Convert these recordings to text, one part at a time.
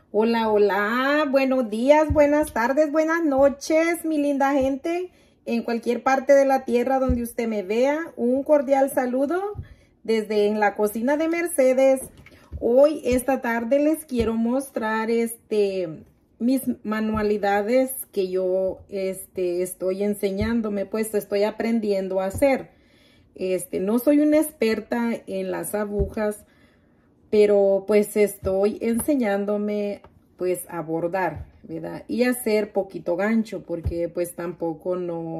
Hola, hola, buenos días, buenas tardes, buenas noches, mi linda gente. En cualquier parte de la tierra donde usted me vea, un cordial saludo desde en la cocina de Mercedes. Hoy, esta tarde, les quiero mostrar mis manualidades que yo estoy enseñándome, pues estoy aprendiendo a hacer. No soy una experta en las agujas, pero pues estoy enseñándome pues a bordar, ¿verdad? Y hacer poquito gancho, porque pues tampoco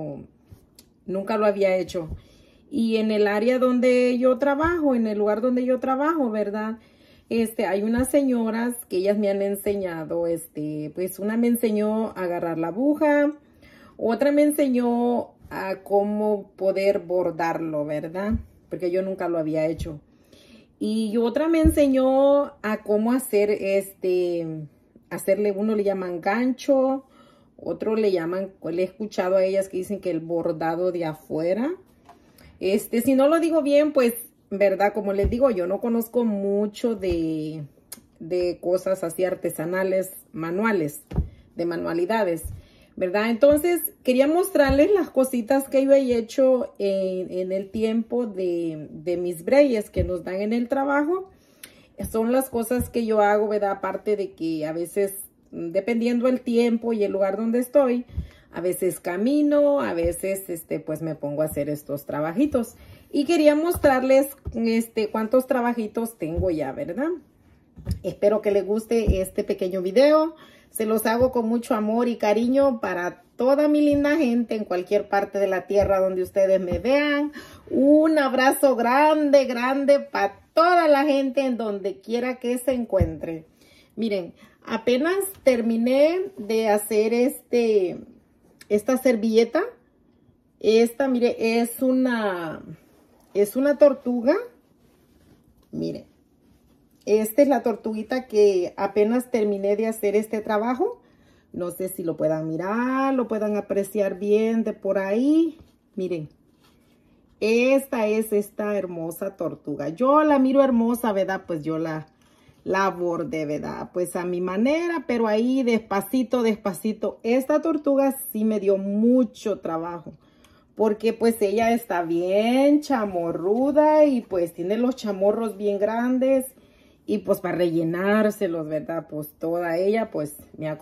nunca lo había hecho. Y en el área donde yo trabajo, en el lugar donde yo trabajo, ¿verdad? Hay unas señoras que ellas me han enseñado, pues una me enseñó a agarrar la aguja, otra me enseñó a cómo poder bordarlo, ¿verdad? Porque yo nunca lo había hecho. Y otra me enseñó a cómo hacer hacerle, uno le llaman gancho, otro le llaman, le he escuchado a ellas que dicen que el bordado de afuera. Si no lo digo bien, pues, verdad, como les digo, yo no conozco mucho de cosas así artesanales, manuales, de manualidades, ¿verdad? Entonces, quería mostrarles las cositas que yo he hecho en el tiempo de mis breyes que nos dan en el trabajo. Son las cosas que yo hago, ¿verdad? Aparte de que a veces, dependiendo el tiempo y el lugar donde estoy, a veces camino, a veces, pues me pongo a hacer estos trabajitos. Y quería mostrarles, cuántos trabajitos tengo ya, ¿verdad? Espero que les guste este pequeño video. Se los hago con mucho amor y cariño para toda mi linda gente en cualquier parte de la tierra donde ustedes me vean. Un abrazo grande, grande para toda la gente en donde quiera que se encuentre. Miren, apenas terminé de hacer esta servilleta. Mire, es una tortuga. Miren. Esta es la tortuguita que apenas terminé de hacer este trabajo. No sé si lo puedan mirar, lo puedan apreciar bien de por ahí. Miren, esta es esta hermosa tortuga. Yo la miro hermosa, ¿verdad? Pues yo la bordé, ¿verdad? Pues a mi manera, pero ahí despacito, despacito. Esta tortuga sí me dio mucho trabajo, porque pues ella está bien chamorruda y pues tiene los chamorros bien grandes. Y pues para rellenárselos, ¿verdad? Pues toda ella, pues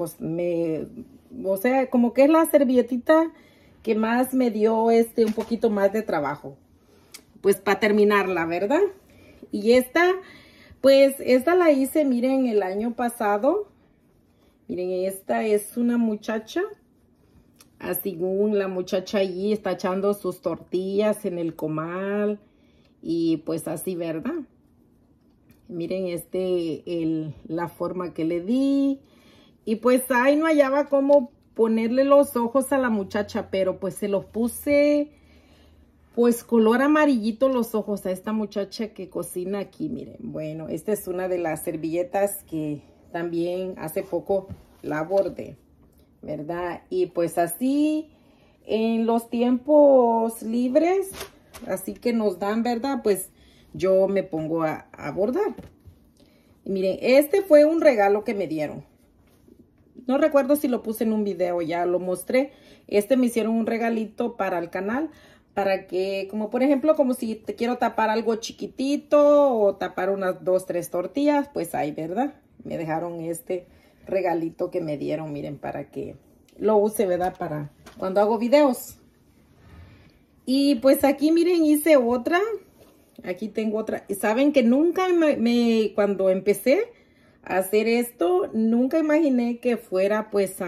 o sea, como que es la servilletita que más me dio un poquito más de trabajo. Pues para terminarla, ¿verdad? Y pues esta la hice, miren, el año pasado. Miren, esta es una muchacha. Así la muchacha allí está echando sus tortillas en el comal. Y pues así, ¿verdad? Miren la forma que le di. Y pues ahí no hallaba cómo ponerle los ojos a la muchacha, pero pues se los puse pues color amarillito los ojos a esta muchacha que cocina aquí. Miren, bueno, esta es una de las servilletas que también hace poco la bordé, ¿verdad? Y pues así en los tiempos libres, así que nos dan, ¿verdad? Pues yo me pongo a bordar. Y miren, este fue un regalo que me dieron. No recuerdo si lo puse en un video, ya lo mostré. Me hicieron un regalito para el canal. Para que, como por ejemplo, como si te quiero tapar algo chiquitito o tapar unas 2, 3 tortillas, pues ahí, ¿verdad? Me dejaron este regalito que me dieron, miren, para que lo use, ¿verdad? Para cuando hago videos. Y pues aquí, miren, hice otra. Aquí tengo otra. Saben que nunca cuando empecé a hacer esto, nunca imaginé que fuera pues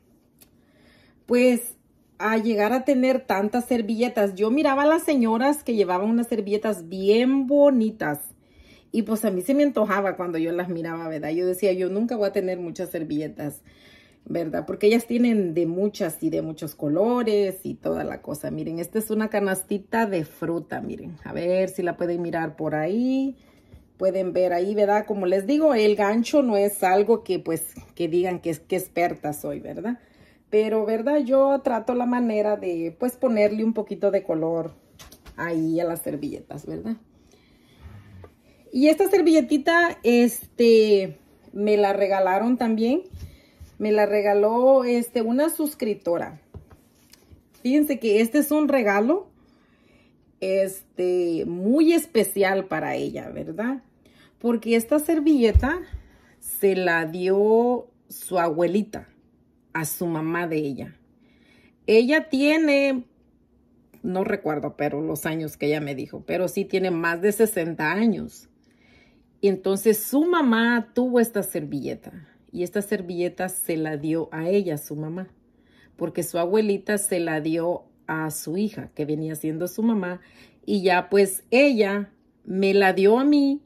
a llegar a tener tantas servilletas. Yo miraba a las señoras que llevaban unas servilletas bien bonitas. Y pues a mí se me antojaba cuando yo las miraba, ¿verdad? Yo decía, yo nunca voy a tener muchas servilletas, ¿verdad? Porque ellas tienen de muchas y de muchos colores y toda la cosa. Miren, esta es una canastita de fruta, miren. A ver si la pueden mirar por ahí. Pueden ver ahí, ¿verdad? Como les digo, el gancho no es algo que pues que digan que experta soy, ¿verdad? Pero, ¿verdad? Yo trato la manera de pues ponerle un poquito de color ahí a las servilletas, ¿verdad? Y esta servilletita, me la regalaron también. Me la regaló una suscriptora. Fíjense que este es un regalo muy especial para ella, ¿verdad? Porque esta servilleta se la dio su abuelita a su mamá de ella. Ella tiene, no recuerdo, pero los años que ella me dijo, pero sí tiene más de 60 años. Y entonces su mamá tuvo esta servilleta y esta servilleta se la dio a ella, su mamá, porque su abuelita se la dio a su hija, que venía siendo su mamá, y ya pues ella me la dio a mí,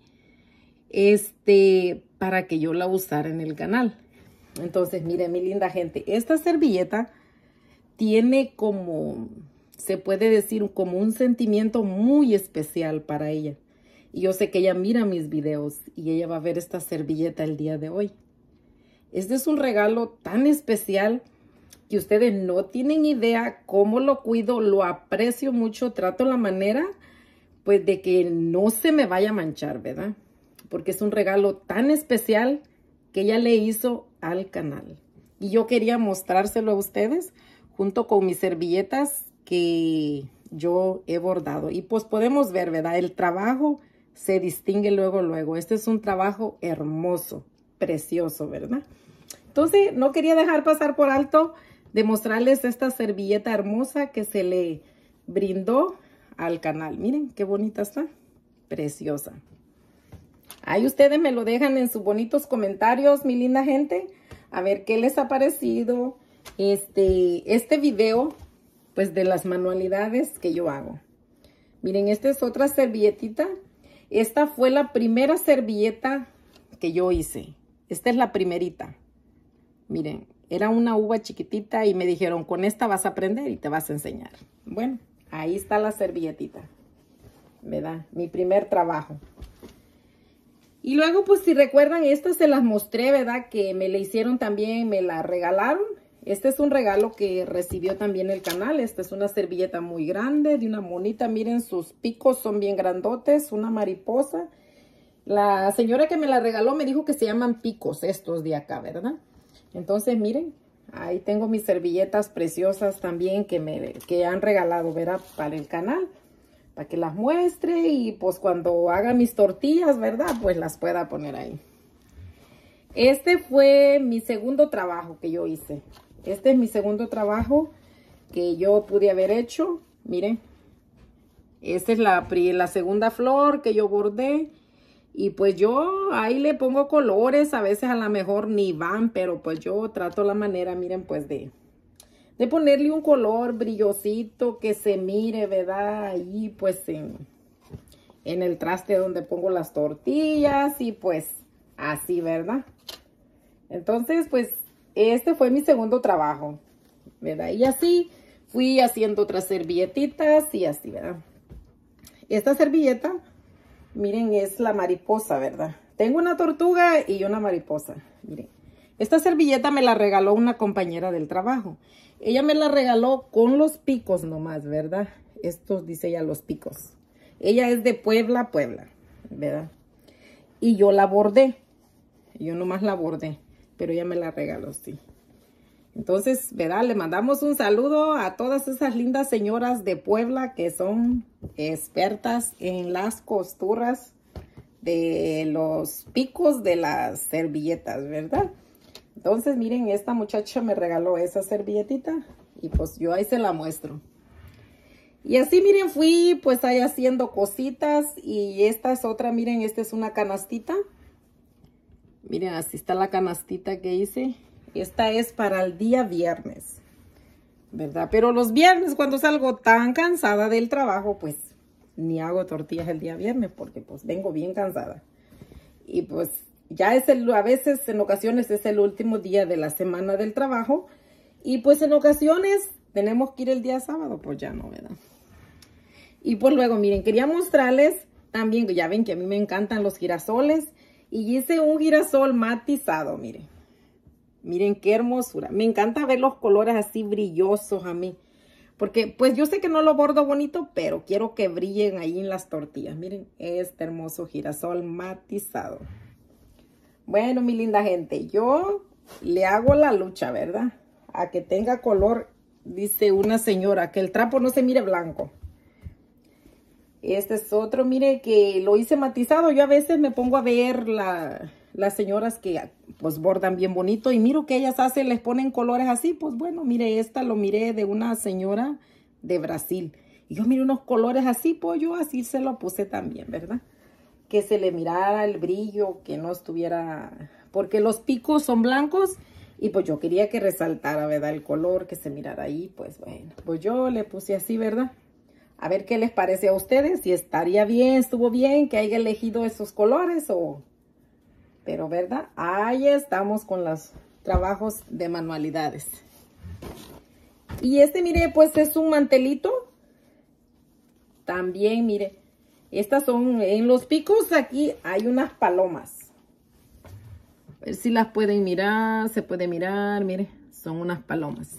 para que yo la usara en el canal. Entonces, miren, mi linda gente, esta servilleta tiene como, se puede decir, como un sentimiento muy especial para ella. Y yo sé que ella mira mis videos y ella va a ver esta servilleta el día de hoy. Este es un regalo tan especial que ustedes no tienen idea cómo lo cuido, lo aprecio mucho, trato la manera pues de que no se me vaya a manchar, ¿verdad? Porque es un regalo tan especial que ella le hizo al canal. Y yo quería mostrárselo a ustedes junto con mis servilletas que yo he bordado. Y pues podemos ver, ¿verdad? El trabajo se distingue luego. Este es un trabajo hermoso, precioso, ¿verdad? Entonces, no quería dejar pasar por alto de mostrarles esta servilleta hermosa que se le brindó al canal. Miren qué bonita está, preciosa. Ahí ustedes me lo dejan en sus bonitos comentarios, mi linda gente, a ver qué les ha parecido este video, pues de las manualidades que yo hago. Miren, esta es otra servilletita. Esta fue la primera servilleta que yo hice. Esta es la primerita. Miren, era una uva chiquitita y me dijeron, con esta vas a aprender y te vas a enseñar. Bueno, ahí está la servilletita, ¿verdad? Mi primer trabajo. Y luego, pues si recuerdan, esta se las mostré, ¿verdad? Que me la hicieron también, me la regalaron. Este es un regalo que recibió también el canal. Esta es una servilleta muy grande, de una monita. Miren, sus picos son bien grandotes, una mariposa. La señora que me la regaló me dijo que se llaman picos estos de acá, ¿verdad? Entonces, miren, ahí tengo mis servilletas preciosas también que han regalado, ¿verdad? Para el canal, para que las muestre y pues cuando haga mis tortillas, ¿verdad? Pues las pueda poner ahí. Este fue mi segundo trabajo que yo hice. Este es mi segundo trabajo que yo pude haber hecho. Miren, esta es la segunda flor que yo bordé. Y pues yo ahí le pongo colores, a veces a lo mejor ni van, pero pues yo trato la manera, miren, pues de ponerle un color brillosito que se mire, ¿verdad? Ahí pues en el traste donde pongo las tortillas y pues así, ¿verdad? Entonces pues este fue mi segundo trabajo, ¿verdad? Y así fui haciendo otras servilletitas y así, ¿verdad? Esta servilleta, miren, es la mariposa, ¿verdad? Tengo una tortuga y una mariposa. Miren, esta servilleta me la regaló una compañera del trabajo. Ella me la regaló con los picos nomás, ¿verdad? Estos dice ella los picos. Ella es de Puebla, ¿verdad? Y yo la bordé. Yo nomás la bordé, pero ella me la regaló, sí. Entonces, ¿verdad? Le mandamos un saludo a todas esas lindas señoras de Puebla que son expertas en las costuras de los picos de las servilletas, ¿verdad? Entonces, miren, esta muchacha me regaló esa servilletita y pues yo ahí se la muestro. Y así, miren, fui pues ahí haciendo cositas y esta es otra, miren, esta es una canastita. Miren, así está la canastita que hice. Esta es para el día viernes, ¿verdad? Pero los viernes cuando salgo tan cansada del trabajo, pues ni hago tortillas el día viernes porque pues vengo bien cansada. Y pues ya a veces en ocasiones es el último día de la semana del trabajo. Y pues en ocasiones tenemos que ir el día sábado, pues ya no, ¿verdad? Y pues luego, miren, quería mostrarles también, ya ven que a mí me encantan los girasoles. Y hice un girasol matizado, miren. Miren qué hermosura. Me encanta ver los colores así brillosos a mí. Porque pues yo sé que no lo bordo bonito, pero quiero que brillen ahí en las tortillas. Miren este hermoso girasol matizado. Bueno, mi linda gente, yo le hago la lucha, ¿verdad? A que tenga color, dice una señora, que el trapo no se mire blanco. Este es otro, mire, que lo hice matizado. Yo a veces me pongo a ver las señoras que pues bordan bien bonito y miro que ellas hacen, les ponen colores así. Pues bueno, mire, esta lo miré de una señora de Brasil. Y yo miré unos colores así, pues yo así se lo puse también, ¿verdad? Que se le mirara el brillo, que no estuviera... Porque los picos son blancos y pues yo quería que resaltara, ¿verdad? El color, que se mirara ahí, pues bueno. Pues yo le puse así, ¿verdad? A ver qué les parece a ustedes, si estaría bien, estuvo bien que haya elegido esos colores o... Pero, ¿verdad? Ahí estamos con los trabajos de manualidades. Y este, mire, pues es un mantelito. También, mire, estas son, en los picos aquí hay unas palomas. A ver si las pueden mirar, se puede mirar, mire, son unas palomas.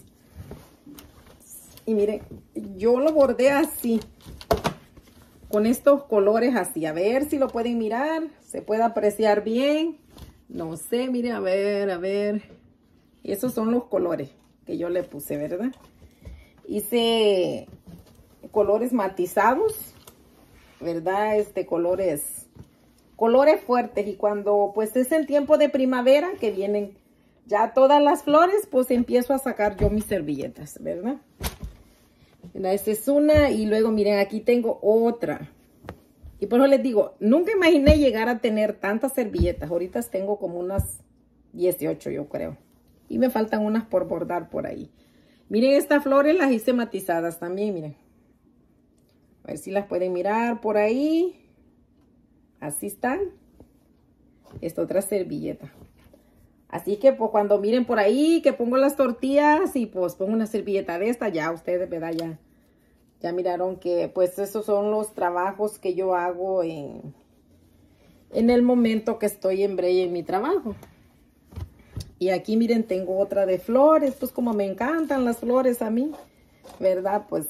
Y miren, yo lo bordé así, con estos colores así. A ver si lo pueden mirar, se puede apreciar bien. No sé, mire, a ver. Esos son los colores que yo le puse, ¿verdad? Hice colores matizados, ¿verdad? Colores fuertes. Y cuando pues es el tiempo de primavera que vienen ya todas las flores, pues empiezo a sacar yo mis servilletas, ¿verdad? Esta es una y luego miren, aquí tengo otra. Y por eso les digo, nunca imaginé llegar a tener tantas servilletas. Ahorita tengo como unas 18 yo creo. Y me faltan unas por bordar por ahí. Miren, estas flores las hice matizadas también, miren. A ver si las pueden mirar por ahí. Así están. Esta otra servilleta. Así que pues cuando miren por ahí que pongo las tortillas y pues pongo una servilleta de esta, ya ustedes, ¿verdad? Ya miraron que pues esos son los trabajos que yo hago en el momento que estoy en break en mi trabajo. Y aquí miren, tengo otra de flores, pues como me encantan las flores a mí, ¿verdad? Pues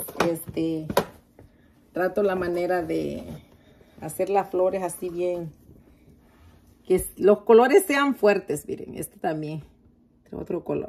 trato la manera de hacer las flores así bien. Que los colores sean fuertes, miren, este también, otro color.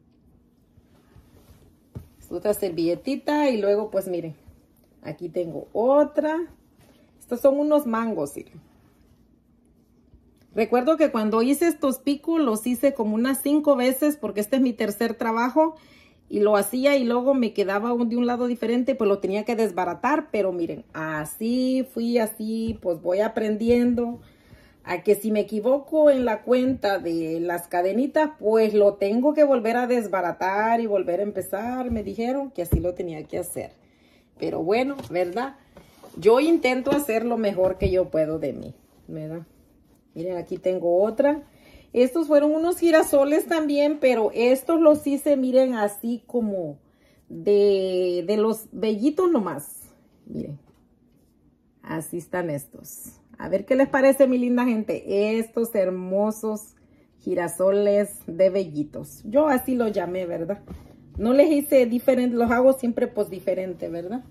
Es otra servilletita y luego pues miren, aquí tengo otra. Estos son unos mangos, miren. Recuerdo que cuando hice estos picos los hice como unas 5 veces porque este es mi tercer trabajo y lo hacía y luego me quedaba de un lado diferente, pues lo tenía que desbaratar, pero miren, así fui, así pues voy aprendiendo. A que si me equivoco en la cuenta de las cadenitas, pues lo tengo que volver a desbaratar y volver a empezar. Me dijeron que así lo tenía que hacer. Pero bueno, ¿verdad? Yo intento hacer lo mejor que yo puedo de mí, ¿verdad? Miren, aquí tengo otra. Estos fueron unos girasoles también, pero estos los hice, miren, así como de los vellitos nomás. Miren, así están estos. A ver qué les parece, mi linda gente, estos hermosos girasoles de vellitos. Yo así los llamé, ¿verdad? No les hice diferente, los hago siempre pues diferente, ¿verdad?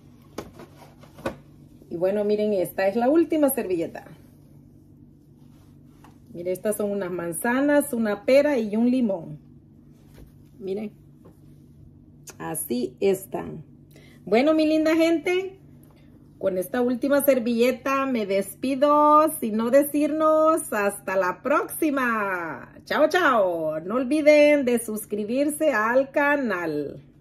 Y bueno, miren, esta es la última servilleta. Miren, estas son unas manzanas, una pera y un limón. Miren, así están. Bueno, mi linda gente, con esta última servilleta me despido, sin no decirnos hasta la próxima. Chao, chao. No olviden de suscribirse al canal.